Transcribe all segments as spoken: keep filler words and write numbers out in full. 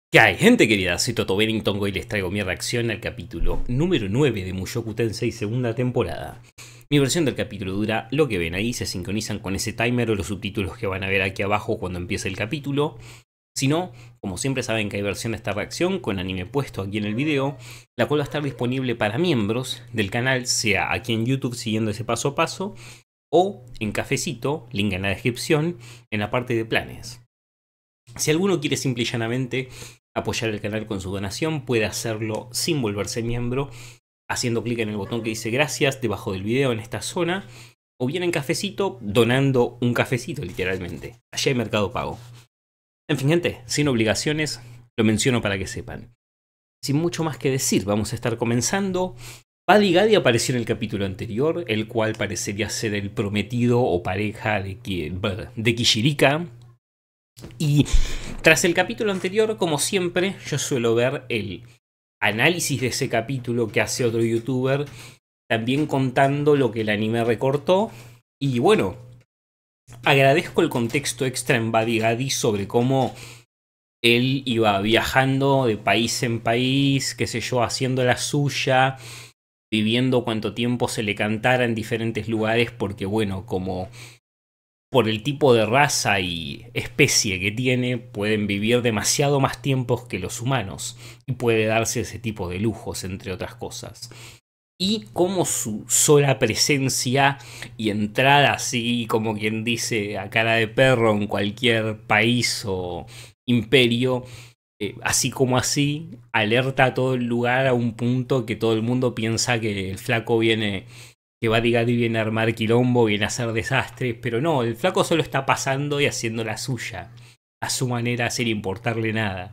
¿Qué hay, gente querida? Soy Toto Bennington y les traigo mi reacción al capítulo número nueve de Mushoku Tensei segunda temporada. Mi versión del capítulo dura lo que ven ahí, se sincronizan con ese timer o los subtítulos que van a ver aquí abajo cuando empiece el capítulo. Si no, como siempre saben que hay versión de esta reacción con anime puesto aquí en el video, la cual va a estar disponible para miembros del canal, sea aquí en YouTube siguiendo ese paso a paso, o en Cafecito, link en la descripción, en la parte de planes. Si alguno quiere simple y llanamente apoyar el canal con su donación, puede hacerlo sin volverse miembro, haciendo clic en el botón que dice gracias debajo del video en esta zona, o bien en Cafecito, donando un cafecito literalmente. Allá hay Mercado Pago. En fin, gente, sin obligaciones, lo menciono para que sepan. Sin mucho más que decir, vamos a estar comenzando. Buddy Gaddy apareció en el capítulo anterior, el cual parecería ser el prometido o pareja de, de Kishirika. Y tras el capítulo anterior, como siempre, yo suelo ver el análisis de ese capítulo que hace otro youtuber, también contando lo que el anime recortó. Y bueno, agradezco el contexto extra en Buddy Gaddy sobre cómo él iba viajando de país en país, qué sé yo, haciendo la suya, viviendo cuánto tiempo se le cantara en diferentes lugares, porque bueno, como por el tipo de raza y especie que tiene, pueden vivir demasiado más tiempos que los humanos y puede darse ese tipo de lujos, entre otras cosas. Y como su sola presencia y entrada así, como quien dice, a cara de perro en cualquier país o imperio, eh, así como así, alerta a todo el lugar a un punto que todo el mundo piensa que el flaco viene, que Buddy Gaddy viene a armar quilombo, viene a hacer desastres, pero no, el flaco solo está pasando y haciendo la suya, a su manera, sin importarle nada.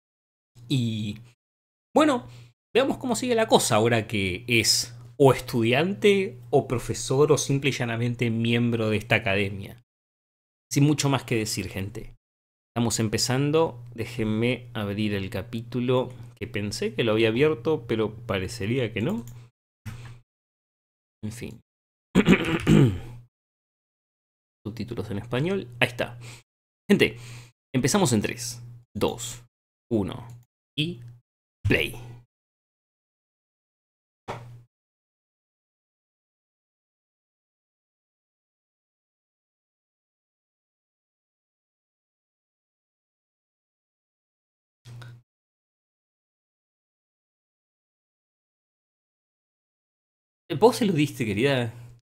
Y bueno, veamos cómo sigue la cosa ahora que es o estudiante o profesor o simple y llanamente miembro de esta academia. Sin mucho más que decir, gente. Estamos empezando, déjenme abrir el capítulo que pensé que lo había abierto, pero parecería que no. En fin. Subtítulos en español. Ahí está. Gente, empezamos en tres, dos, uno y play. ¿Vos se lo diste, querida?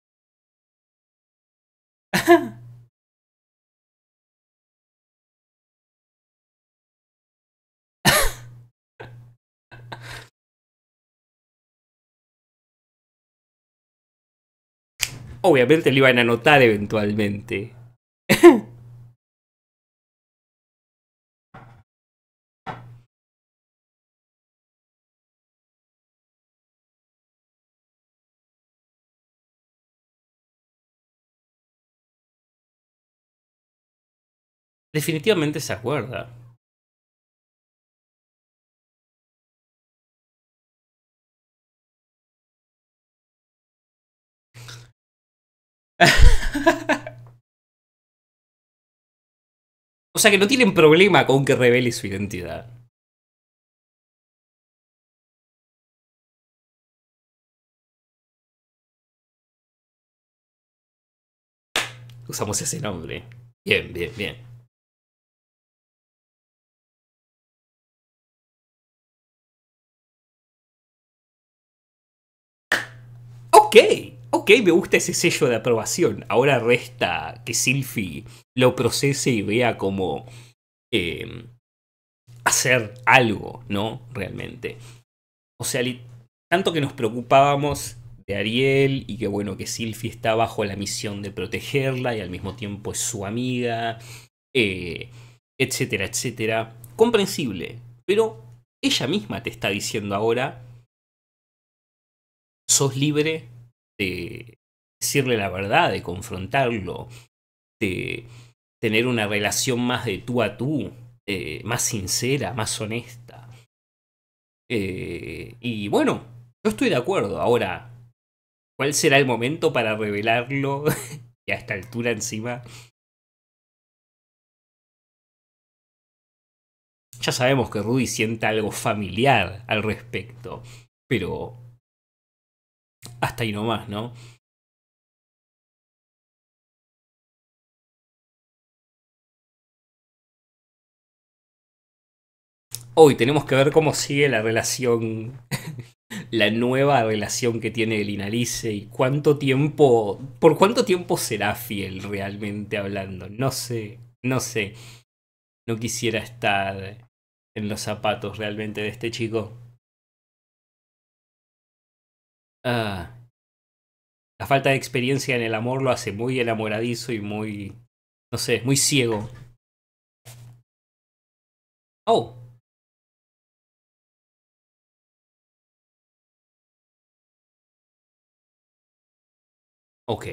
Obviamente lo iban a notar eventualmente. Definitivamente se acuerda. O sea que no tienen problema con que revele su identidad. Usamos ese nombre. Bien, bien, bien. Ok, ok, me gusta ese sello de aprobación. Ahora resta que Sylphie lo procese y vea cómo eh, hacer algo, ¿no? Realmente. O sea, tanto que nos preocupábamos de Ariel y que bueno, que Sylphie está bajo la misión de protegerla y al mismo tiempo es su amiga, eh, etcétera, etcétera. Comprensible, pero ella misma te está diciendo ahora, sos libre de decirle la verdad, de confrontarlo, de tener una relación más de tú a tú, eh, más sincera, más honesta. Eh, y bueno, yo estoy de acuerdo. Ahora, ¿cuál será el momento para revelarlo? Y a esta altura encima. Ya sabemos que Rudy siente algo familiar al respecto, pero hasta ahí nomás, ¿no? Hoy tenemos que ver cómo sigue la relación, la nueva relación que tiene el Inalice y cuánto tiempo, por cuánto tiempo será fiel realmente hablando. No sé, no sé. No quisiera estar en los zapatos realmente de este chico. Ah, la falta de experiencia en el amor lo hace muy enamoradizo y muy, no sé, muy ciego. Oh, ok.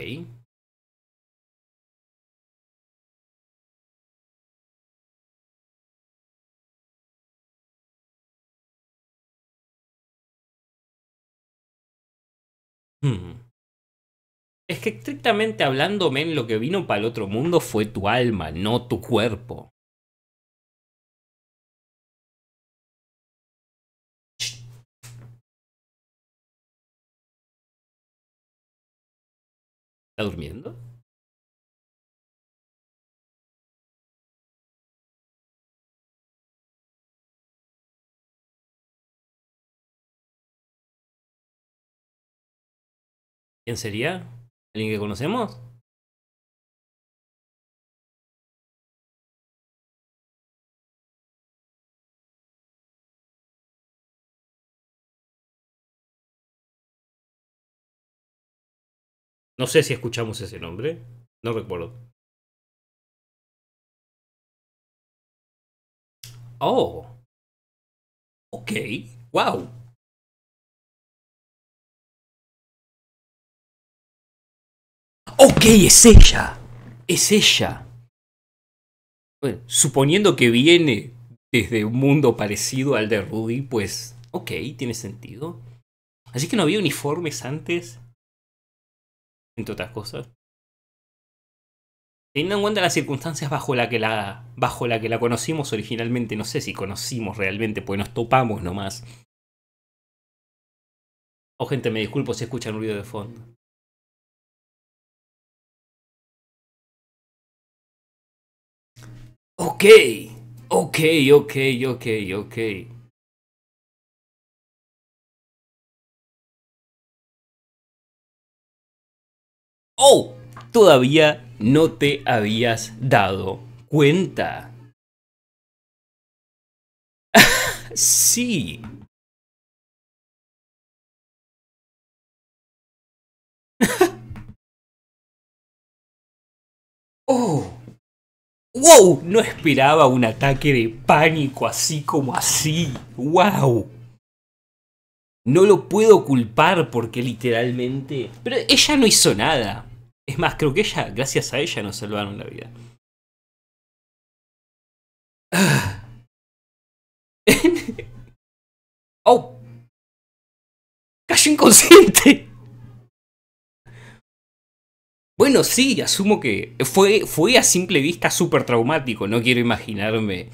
Hmm. Es que estrictamente hablando, men, lo que vino para el otro mundo fue tu alma, no tu cuerpo. ¿Está durmiendo? ¿Quién sería? ¿Alguien que conocemos? No sé si escuchamos ese nombre. No recuerdo. Oh, ok. Wow. Ok, es ella. Es ella. Bueno, suponiendo que viene desde un mundo parecido al de Rudy, pues ok, tiene sentido. Así que no había uniformes antes, entre otras cosas. Teniendo en cuenta las circunstancias bajo la que la, bajo la que la conocimos originalmente, no sé si conocimos realmente, pues nos topamos nomás. O gente, me disculpo si escuchan ruido de fondo. Ok, ok, ok, ok, ok. Oh, todavía no te habías dado cuenta. Sí. Oh, wow, no esperaba un ataque de pánico así como así. Wow. No lo puedo culpar porque literalmente... Pero ella no hizo nada. Es más, creo que ella, gracias a ella, nos salvaron la vida. ¡Oh! ¡Cayó inconsciente! Bueno, sí, asumo que fue, fue a simple vista súper traumático. No quiero imaginarme.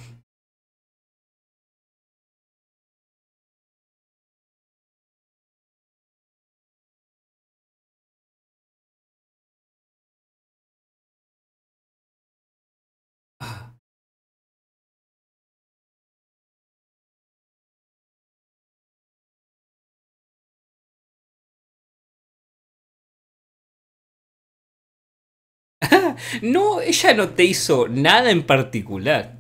No, ella no te hizo nada en particular.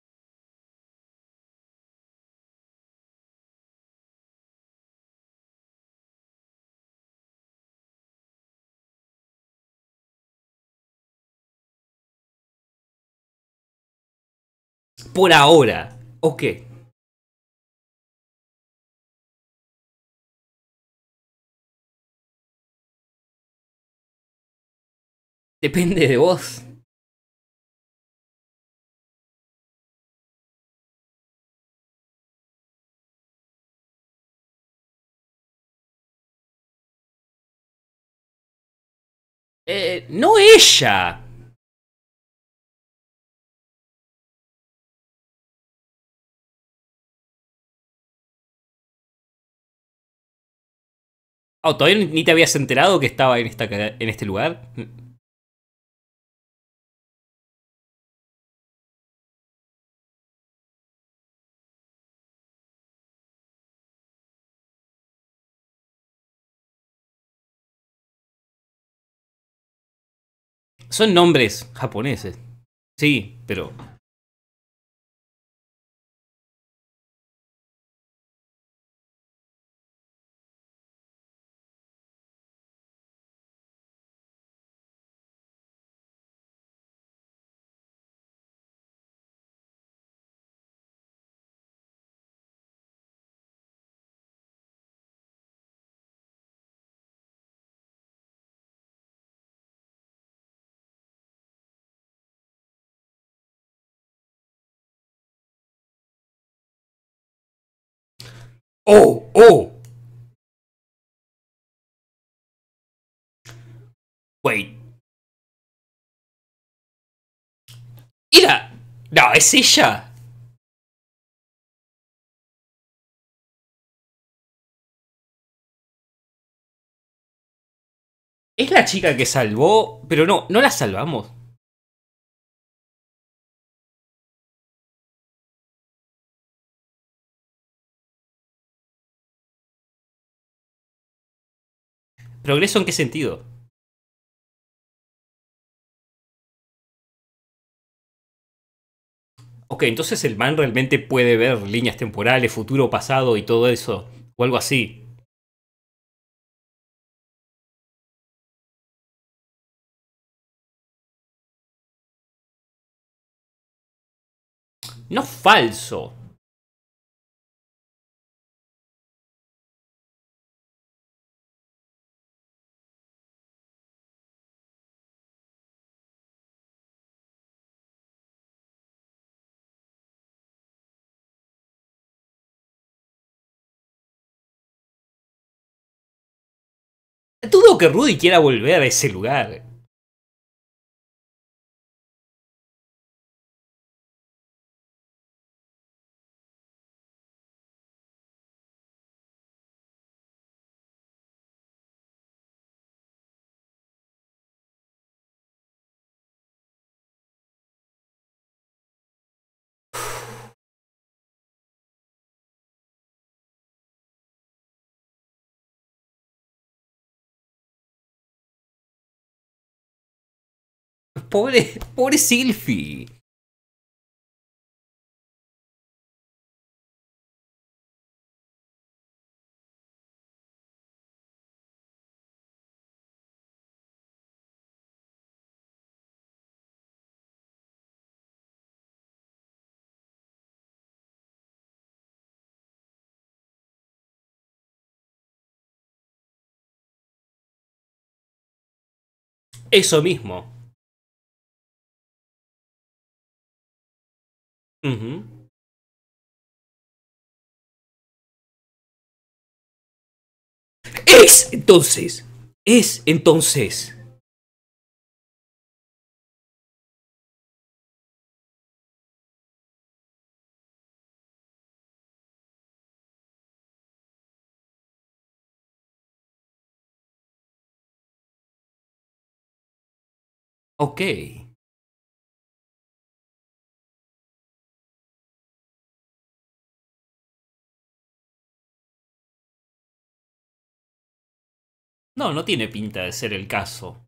Por ahora. Ok. Depende de vos. Eh, no ella. Oh, ¿todavía ni ni te habías enterado que estaba en, esta, ca- en este lugar? Son nombres japoneses. Sí, pero... ¡Oh! ¡Oh! Wait. ¡Era! No, es ella. Es la chica que salvó... Pero no, no la salvamos. ¿Progreso en qué sentido? Ok, entonces el man realmente puede ver líneas temporales, futuro, pasado y todo eso. O algo así. No falso. Dudo que Rudy quiera volver a ese lugar. Pobre, pobre Sylvie. Eso mismo. Ujú. Es entonces. Es entonces. Ok. No, no tiene pinta de ser el caso.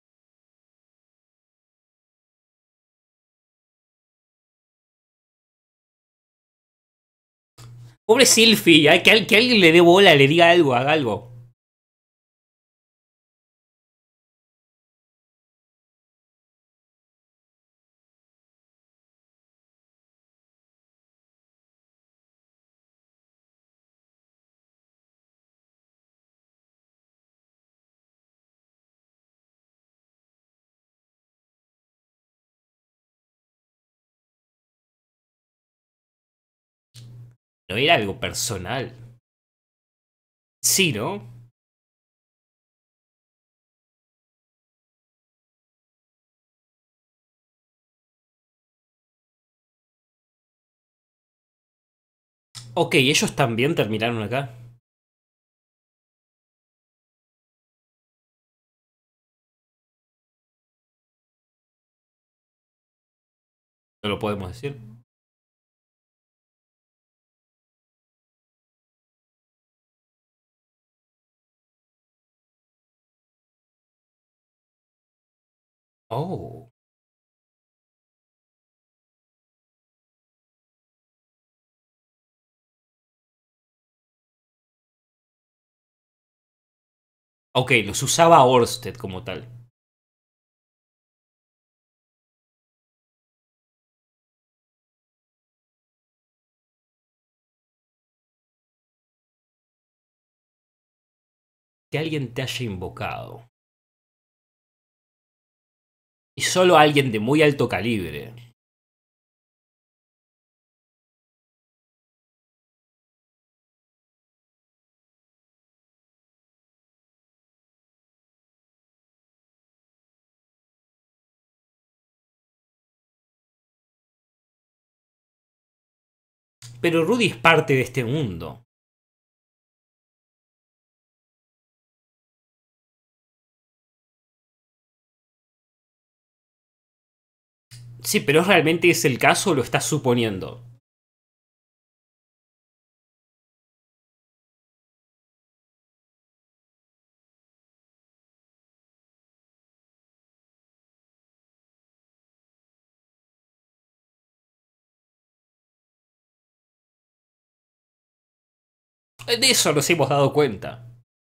Pobre Sylvie, hay que, al- que alguien le dé bola, le diga algo, haga algo. No era algo personal. Sí, ¿no? Ok, ellos también terminaron acá. No lo podemos decir. Oh. Ok, los usaba Orsted como tal. Que alguien te haya invocado. Y solo alguien de muy alto calibre. Pero Rudy es parte de este mundo. Sí, pero ¿realmente es el caso o lo estás suponiendo? De eso nos hemos dado cuenta.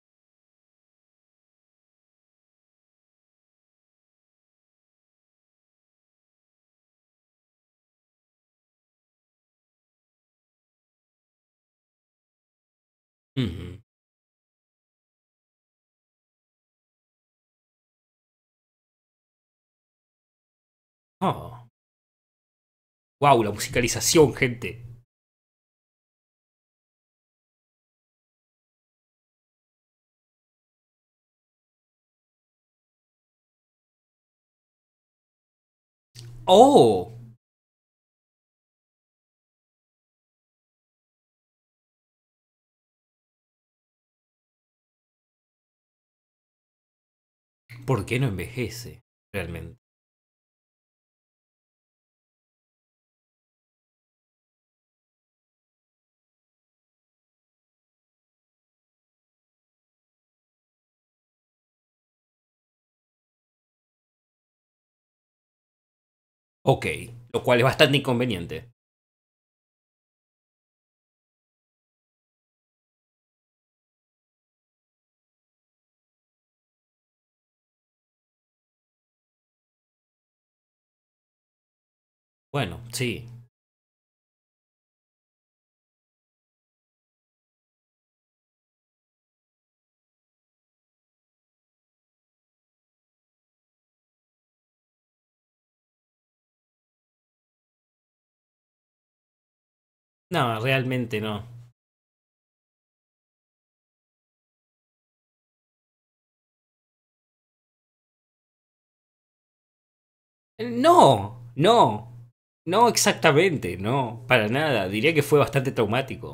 Ujú. Oh. Wow, la musicalización, gente. Oh. ¿Por qué no envejece? Realmente. Ok. Lo cual es bastante inconveniente. Bueno, sí. No, realmente no. No, no. No exactamente, no. Para nada. Diría que fue bastante traumático.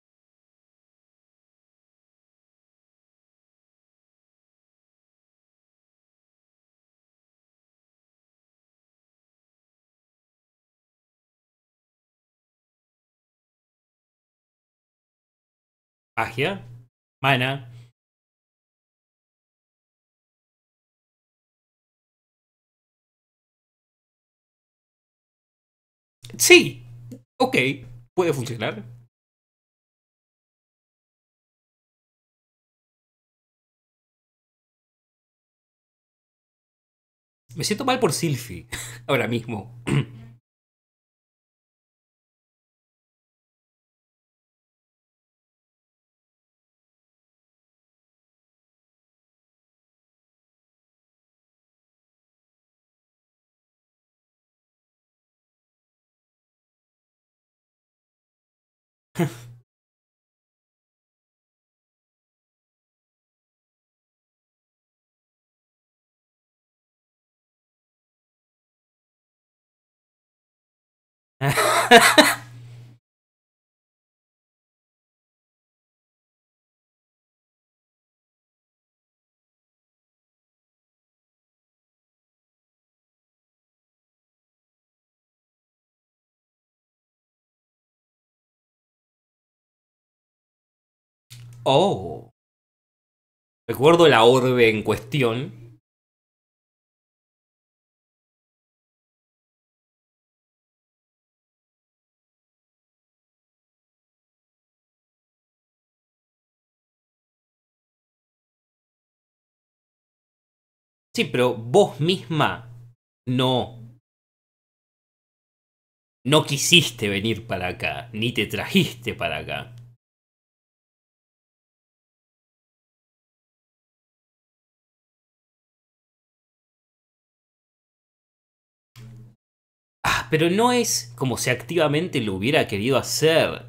¿Magia? Mana. Sí. Ok. Puede funcionar. Me siento mal por Sylphie. Ahora mismo. Oh. Recuerdo la orbe en cuestión. Sí, pero vos misma no, no quisiste venir para acá, ni te trajiste para acá. Ah, pero no es como si activamente lo hubiera querido hacer.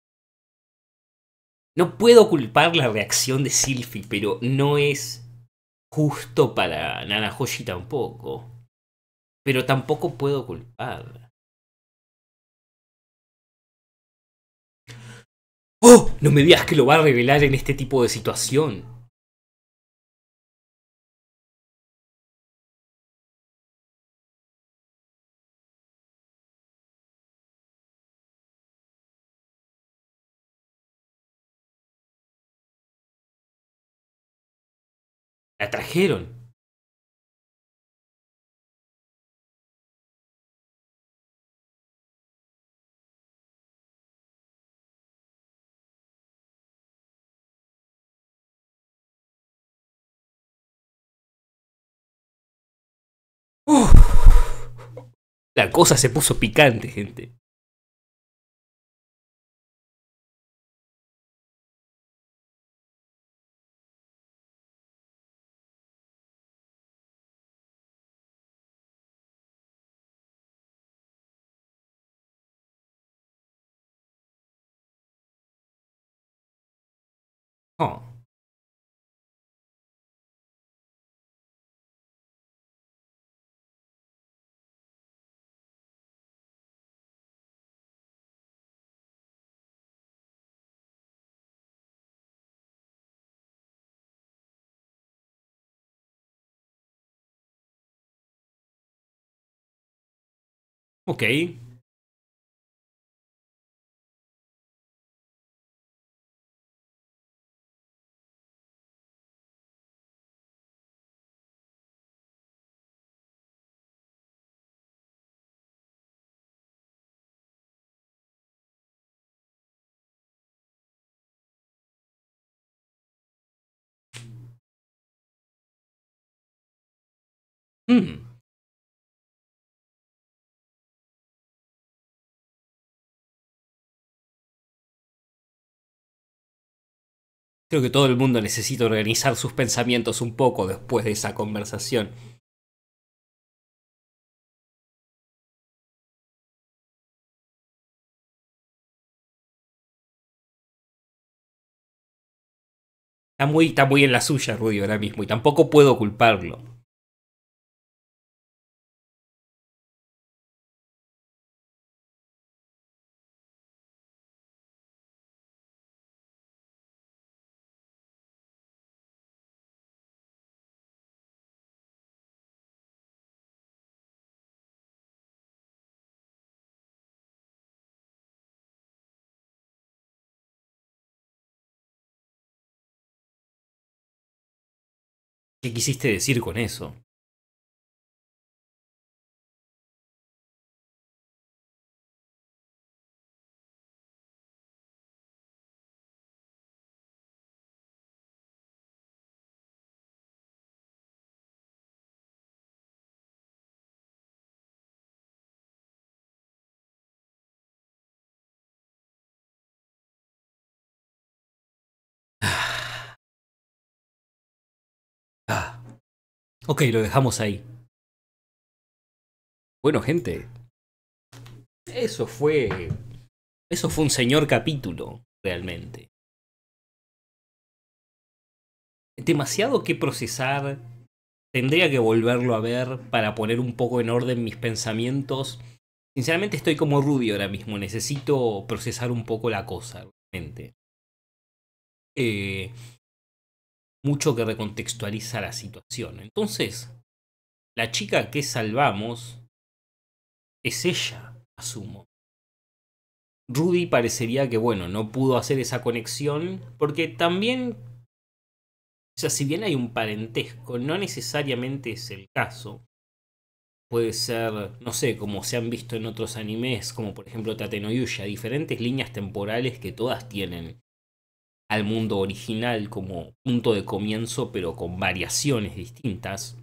No puedo culpar la reacción de Sylphie, pero no es justo para Nanahoshi tampoco. Pero tampoco puedo culpar. ¡Oh! No me digas que lo va a revelar en este tipo de situación. La trajeron. Uf, la cosa se puso picante, gente. Oh. Ok. Mm. Creo que todo el mundo necesita organizar sus pensamientos un poco después de esa conversación. Está muy, está muy en la suya, Rudy, ahora mismo, y tampoco puedo culparlo. ¿Qué quisiste decir con eso? Ah, ok, lo dejamos ahí. Bueno, gente, eso fue. Eso fue un señor capítulo, realmente. Demasiado que procesar. Tendría que volverlo a ver para poner un poco en orden mis pensamientos. Sinceramente estoy como Rudy ahora mismo. Necesito procesar un poco la cosa, realmente. Eh, mucho que recontextualiza la situación. Entonces, la chica que salvamos es ella, asumo. Rudy parecería que, bueno, no pudo hacer esa conexión porque también, o sea, si bien hay un parentesco, no necesariamente es el caso. Puede ser, no sé, como se han visto en otros animes, como por ejemplo Tate no Yuya, diferentes líneas temporales que todas tienen al mundo original como punto de comienzo, pero con variaciones distintas.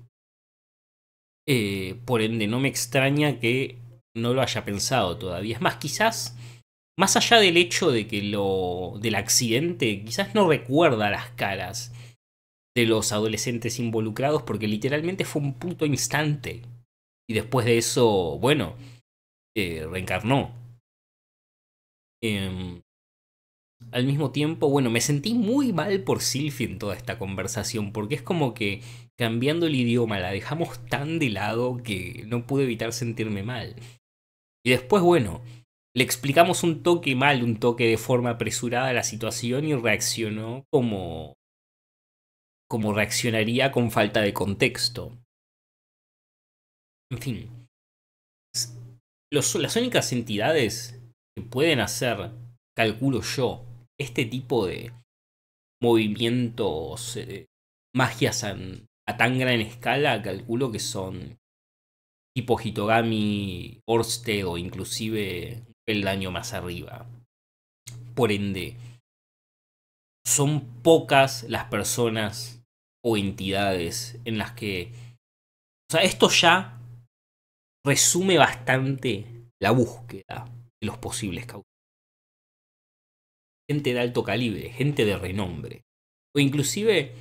Eh, por ende, no me extraña que no lo haya pensado todavía. Es más, quizás, más allá del hecho de que lo del accidente, quizás no recuerda las caras de los adolescentes involucrados, porque literalmente fue un puto instante. Y después de eso, bueno, eh, reencarnó. Eh, al mismo tiempo, bueno, me sentí muy mal por Sylvie en toda esta conversación, porque es como que cambiando el idioma la dejamos tan de lado que no pude evitar sentirme mal. Y después, bueno, le explicamos un toque mal, un toque de forma apresurada a la situación y reaccionó como, como reaccionaría con falta de contexto. En fin, los, las únicas entidades que pueden hacer, calculo yo, este tipo de movimientos, eh, magias a, a tan gran escala, calculo que son tipo Hitogami, Orsted o inclusive el daño más arriba. Por ende, son pocas las personas o entidades en las que... O sea, esto ya resume bastante la búsqueda de los posibles causantes. Gente de alto calibre, gente de renombre. O inclusive,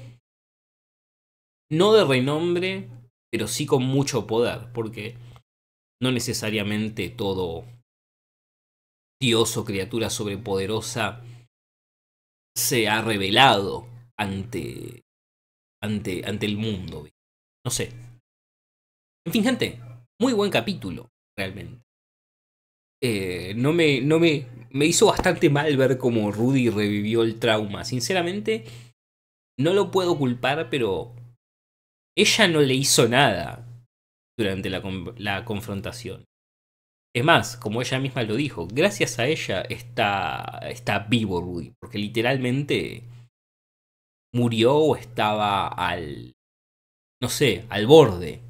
no de renombre, pero sí con mucho poder, porque no necesariamente todo dios o criatura sobrepoderosa se ha revelado ante, ante, ante el mundo. No sé. En fin, gente, muy buen capítulo, realmente. Eh, no me, no me, me hizo bastante mal ver cómo Rudy revivió el trauma. Sinceramente, no lo puedo culpar, pero ella no le hizo nada durante la, la confrontación. Es más, como ella misma lo dijo, gracias a ella está, está vivo Rudy, porque literalmente murió o estaba al, no sé, al borde.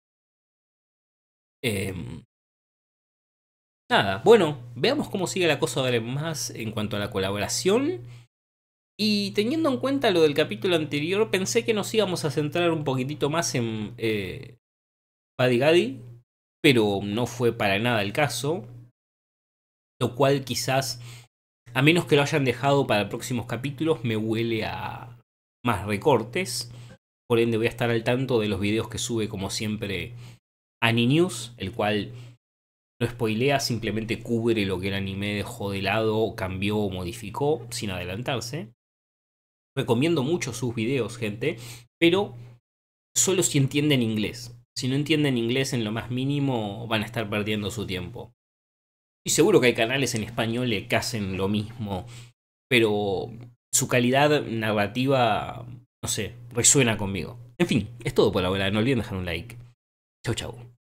Eh, nada, bueno, veamos cómo sigue la cosa ahora más en cuanto a la colaboración. Y teniendo en cuenta lo del capítulo anterior, pensé que nos íbamos a centrar un poquitito más en eh, Buddy Gaddy, pero no fue para nada el caso. Lo cual quizás, a menos que lo hayan dejado para próximos capítulos, me huele a más recortes. Por ende voy a estar al tanto de los videos que sube como siempre Aninews, el cual no spoilea, simplemente cubre lo que el anime dejó de lado, cambió o modificó sin adelantarse. Recomiendo mucho sus videos, gente, pero solo si entienden inglés. Si no entienden inglés en lo más mínimo, van a estar perdiendo su tiempo. Y seguro que hay canales en español que hacen lo mismo, pero su calidad narrativa, no sé, resuena conmigo. En fin, es todo por ahora. No olviden dejar un like. Chau, chau.